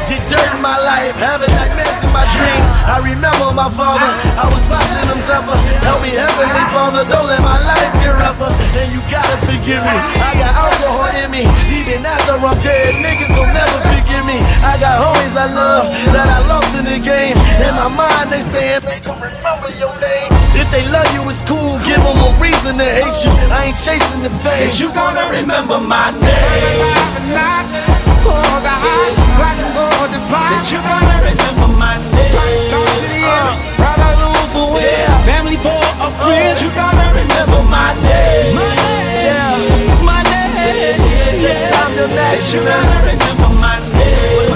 Did dirt in my life, having nightmares in my dreams. I remember my father, I was watching him suffer. Help me, Heavenly Father, don't let my life get rougher. And you gotta forgive me, I got alcohol in me. Even after I'm dead, niggas gon' never forgive me. I got homies I love that I lost in the game. In my mind they saying, make them remember your name. If they love you, it's cool, give them a reason to hate you. I ain't chasing the fame. Said you gonna remember my name. Said you gonna remember my name. Rather lose or win, family for a friend. You gonna remember my name. My name. Said you gonna remember my name.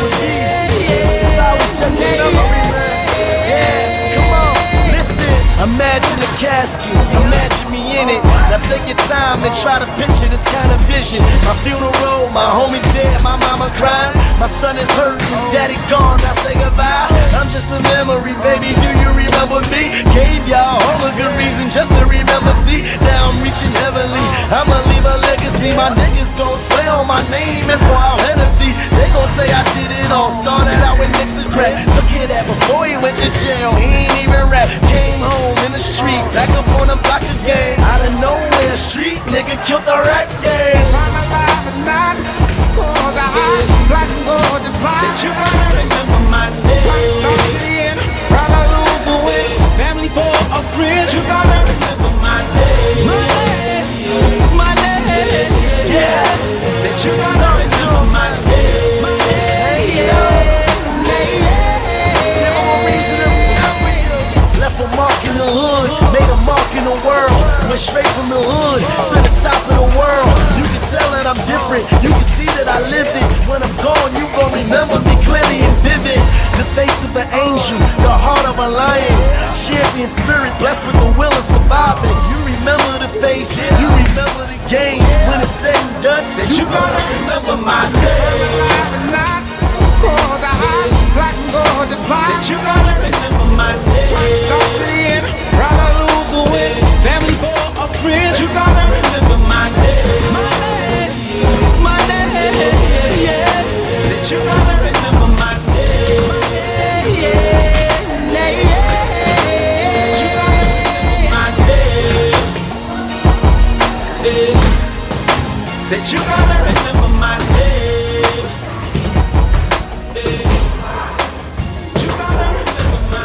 Imagine a casket, imagine me in it. Now take your time and try to picture this kind of vision. My funeral, my homies dead, my mama crying. My son is hurt, his daddy gone, now say goodbye. I'm just a memory, baby, do you remember me? Gave y'all all a good reason just to remember, see. Now I'm reaching heavenly, I'ma leave a legacy. My niggas gon' swear on my name and pour out Hennessy. They gon' say I did it all, started out with Nixon crack. Look at that, before he went to jail, he ain't even rap. Came home in the street, back up on the block again. Out of nowhere, street nigga killed the rap game. I'm alive and not cause I black and gold is fly. Said you gonna remember my name. Start to the end, rather lose or win, family for a friend. You gonna remember my name. My name. Yeah. Said you gonna remember my name. Left a mark in the hood, made a mark in the world. Went straight from the hood to the top of the world. You can tell that I'm different, you can see that I lived it. When I'm gone, you gon' remember me clearly and vivid. The face of an angel, the heart of a lion. Champion spirit, blessed with the will of surviving. You remember the face, you remember the game. When it's said and done, Said you gonna remember my name. Cause I black and gold is fly. Said you gonna remember my name. Start to the end, rather lose or win, family for a friend. You gonna remember my name. My name, yeah. Said you gonna remember my name. Said you gonna remember my name. Said you gonna remember my name. You gonna remember my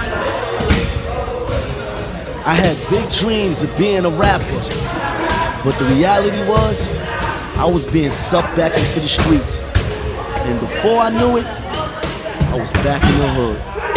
name. I had big dreams of being a rapper, but the reality was, I was being sucked back into the streets. And before I knew it, I was back in the hood.